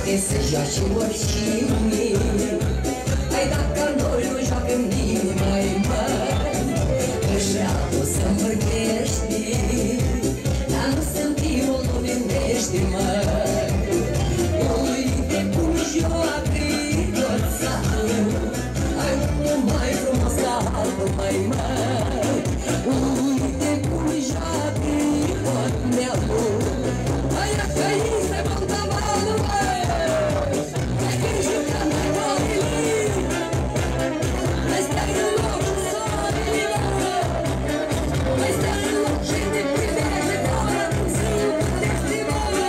poate să joace oricine. Hai dacă noi nu joacăm nimeni mai mari, ăștia o să învârtești, dar nu suntem moldovenești, măi. Uite cum joacă tot satul, hai unul mai frumos ca altul, mai măi. Uite cum joacă tot neamul, hai că este Moldovanul, măi. Hai că jucăm mai mobilii, hai stai în locul sorilor, hai stai în loc și ne privește doar cum se iubește, măi.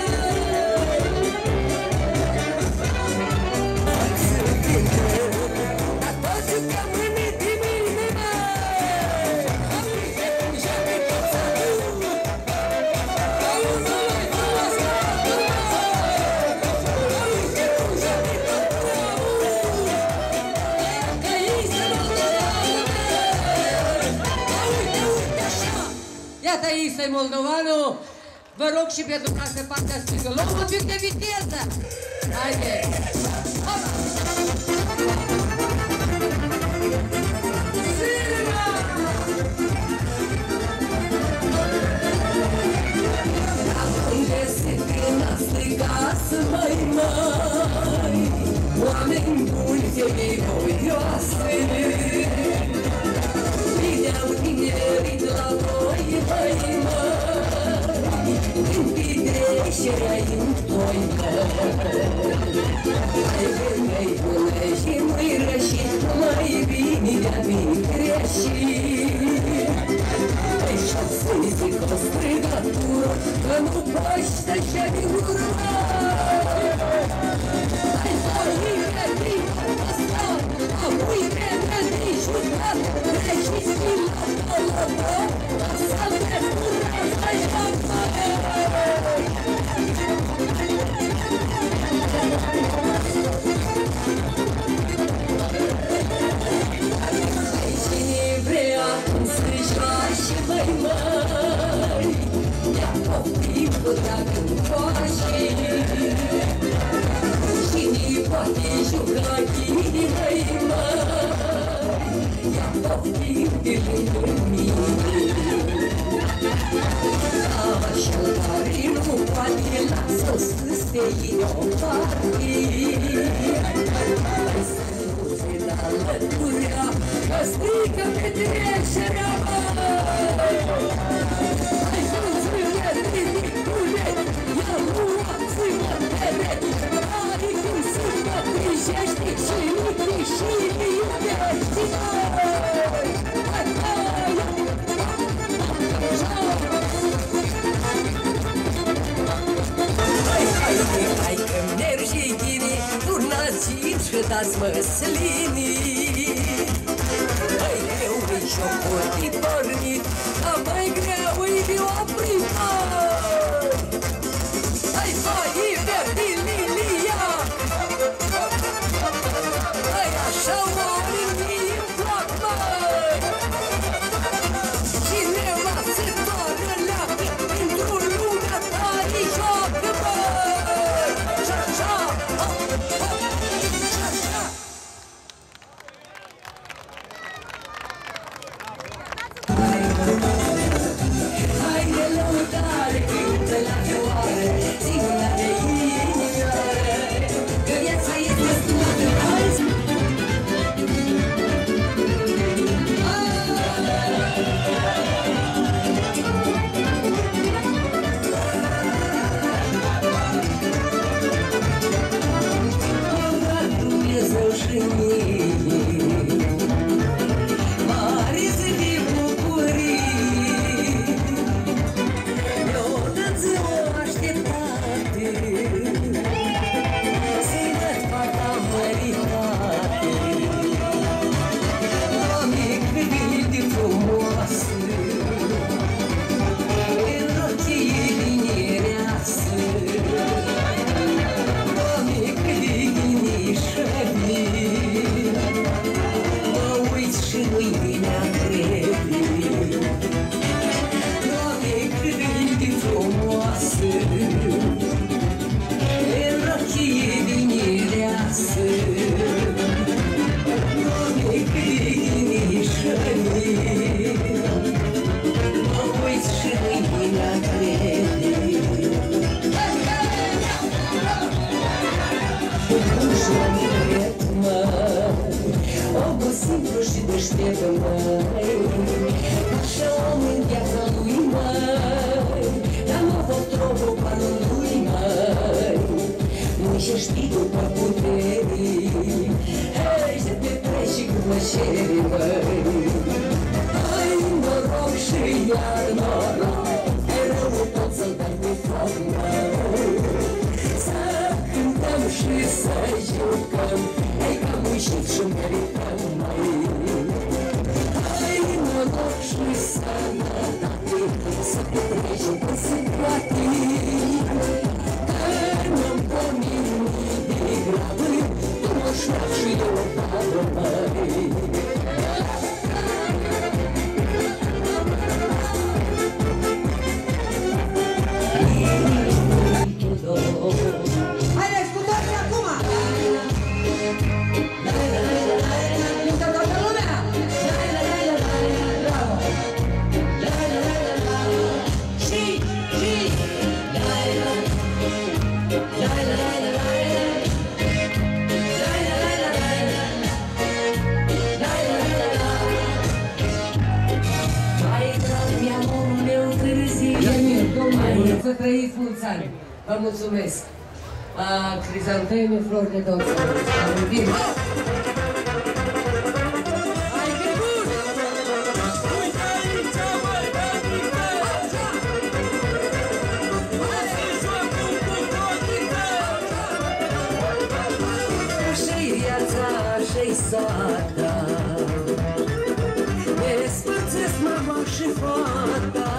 Dar toți jucăm în intimime, măi. Uite cum joacă tot satul, că unul mai frumos ca altul, măi. Uite cum joacă tot neamul, că este Moldovanul, măi. Uite, uite așa. Iată aici e Moldovanul. Vă rog și pentru ca să partea stângă. Luăm un pic de viteză. Haide. Hopa. Sirma! Unde se terminați casă, mai mari, oameni buni, femei voioase, veneau tinerii la voi, mai mari, în petrecerea în toi, hai femei bune și mai rășit, mai bine de-a fi greșit. Hai și-o să-i zic o strigătură, că nu paște și din gură. Hai să-i vedem asta, apoi vedem jucat, regiți-mi la pălătă, să-mi descurați așa, măi. Hai cine vrea cum să joace, mai măi, ia copilul dacă încoace. Cine poate juca chine, mai măi, ia copilul de lângă mine. Așa tare nu poate, lasă sus pe inoparte. Hai să nu se dă alăturea, că strică petrecerea, măi. Hai să-ți vedem ridicule, ia luați mă tebe, ai cum să mă prijești și iubi și iubești, măi. Hai, hai, hai că mergi ghini, turnați-mi și dați măslinii. Mai greu-i jocul-i pornit, dar mai greu-i de oprit, măi. Hai, fai, verdi, lilia, hai, așa oamenii îmi plac, măi. Cine lasă doară leacă, într-o lumea tare joacă, măi. Și-așa, hop, hop, și-așa. începe, măi. Așa om în viața lui, măi, dar nu pot trobo banul lui, măi. Nu și știi după puterii, hei, se petreci și cu plăcerii, măi. Ai noroc și iar noroc, ai rău tot să-l dai pe foc, măi. Să cântăm și să jucăm, hai că am ieșit și merităm, măi. Ai noroc și sănătate, să petreci cum se poate. Că nu-mi pun nimic de grabă, tu mă șmeac și eu o babă, măi. Haideți cu toți acum! Cântă toată lumea! Bravo! Și! Mai drag mi-amorul meu târziu. Să trăiți mulți ani! Vă mulțumesc! Crizanteme, flori de dor. Amintim! Așa-i viața, așa-i soarta, despărțesc mama și fata,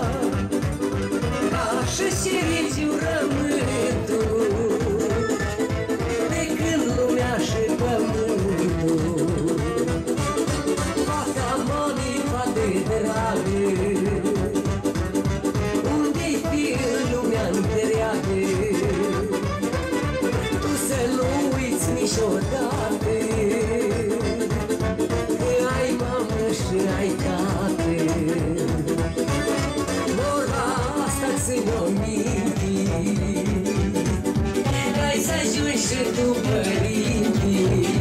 ca și jurământul, de când lumea și pământul. Fata mami, fată dragă, unde-i fi în lumea întreagă, tu să nu uiți niciodată că ai mamă și ai tată. Ora asta ține-o minte, că-ai să ajungi și tu părinte.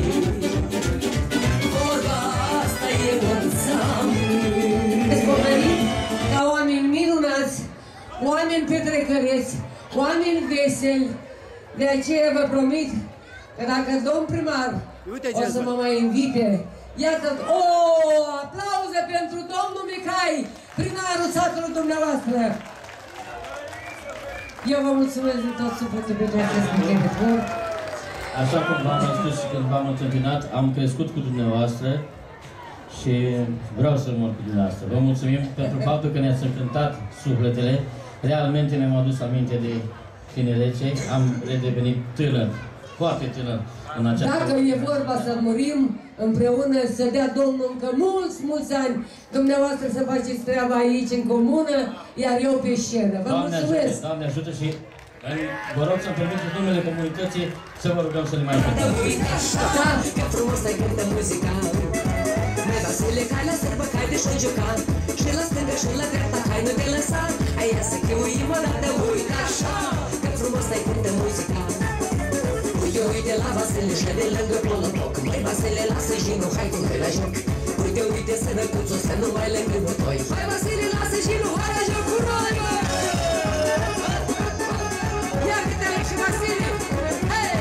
Vorba asta e înțeamnă. Despomenit ca oameni minunați, oameni petrecăreți, oameni veseli. De aceea vă promit că dacă domn primar o să mă mai invite, iată, o aplauze pentru domnul Mihai, primarul satului dumneavoastră. Eu vă mulțumesc din tot sufletul pentru acest weekend. Așa cum v-am spus și când v-am întâmpinat, am crescut cu dumneavoastră și vreau să mor cu dumneavoastră. Vă mulțumim pentru faptul că ne-ați încântat sufletele. Realmente mi-am adus aminte de tinerețe. Am redevenit tânăr, foarte tânăr în această... Dacă e vorba să murim împreună, să dea Domnul încă mulți ani, dumneavoastră să faceți treaba aici în comună, iar eu pe scenă. Vă mulțumesc! Doamne ajută și vă rog să-mi permiteți numele comunității să vă rugăm să le mai cântăm. Da, că frumos ai cântă muzica. Mai Vasile, ca la sărbă, hai de și-o juca. Și la stângă și la dreapta, hai nu te lăsa. Hai ia să chiuim o dată, uite așa, că frumos ai cântă muzica. Uite la Vasile și de lângă Pololoc. Mai Vasile, lasă jinul, hai tu, hai la joc. Uite sănăcuțul, să nu mai lângă butoi. Hai Vasile, lasă jinul, hai la joc cu noi, bă! Ia câte-le și Vasile! Hei!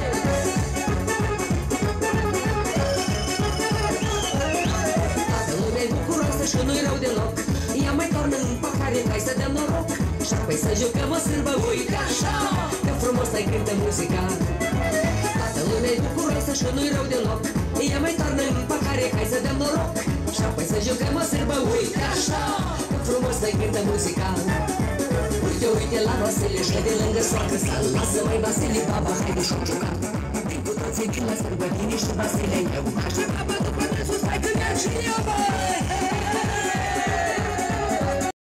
Toată lumea-i bucuroasă și nu-i rău deloc. Ia mai toarnă în pahare, hai să dăm noroc. Și apoi să jucăm o sârbă, uite așa, că frumos ai cântă muzica. Toată lumea-i bucuroasă și nu-i rău deloc. Ia mai toarnă în pahare, hai să dăm noroc. Și apoi să jucăm o sârbă, uite așa, că frumos ai cântă muzica. Uite la Vasile și de lângă soacră sa. Lasă mai Vasile, baba, hai de și-o juca. Vin cu toții vin la sărbătini și Vasile eu. Așa baba după sus, hai când ia și eu, băi!